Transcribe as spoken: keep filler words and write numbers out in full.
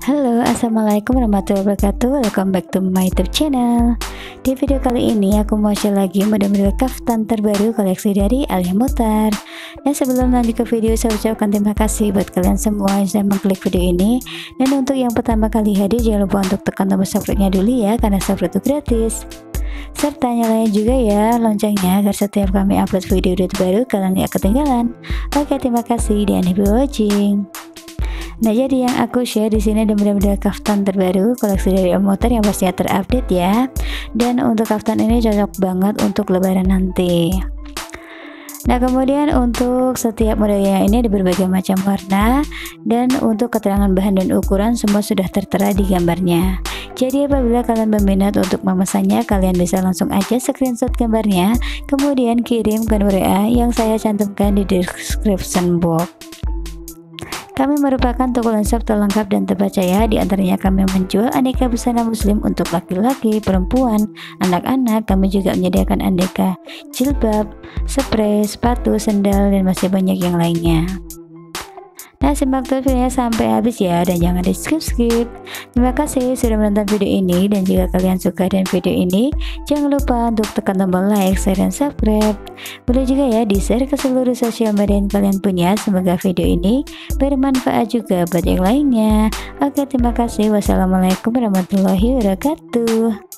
Halo, assalamualaikum warahmatullahi wabarakatuh. Welcome back to my YouTube channel. Di video kali ini aku mau share lagi model-model kaftan terbaru koleksi dari Alia Muchtar. Dan sebelum lanjut ke video, saya ucapkan terima kasih buat kalian semua yang sudah mengklik video ini. Dan untuk yang pertama kali hadir, jangan lupa untuk tekan tombol subscribe-nya dulu ya, karena subscribe itu gratis. Serta nyalain juga ya loncengnya agar setiap kami upload video-video terbaru kalian gak ketinggalan. Oke, terima kasih dan happy watching. Nah, jadi yang aku share di sini ada model-model kaftan terbaru koleksi dari Alia Muchtar yang pastinya terupdate ya. Dan untuk kaftan ini cocok banget untuk lebaran nanti. Nah, kemudian untuk setiap modelnya ini ada berbagai macam warna, dan untuk keterangan bahan dan ukuran semua sudah tertera di gambarnya. Jadi apabila kalian berminat untuk memesannya, kalian bisa langsung aja screenshot gambarnya, kemudian kirim ke nomor W A yang saya cantumkan di description box. Kami merupakan toko one-stop terlengkap dan terpercaya. Di antaranya kami menjual aneka busana muslim untuk laki-laki, perempuan, anak-anak. Kami juga menyediakan aneka jilbab, spray, sepatu, sendal, dan masih banyak yang lainnya. Nah, simak terus videonya sampai habis ya, dan jangan di skip-skip. Terima kasih sudah menonton video ini, dan jika kalian suka dengan video ini, jangan lupa untuk tekan tombol like, share, dan subscribe. Boleh juga ya di share ke seluruh sosial media yang kalian punya. Semoga video ini bermanfaat juga buat yang lainnya. Oke, terima kasih. Wassalamualaikum warahmatullahi wabarakatuh.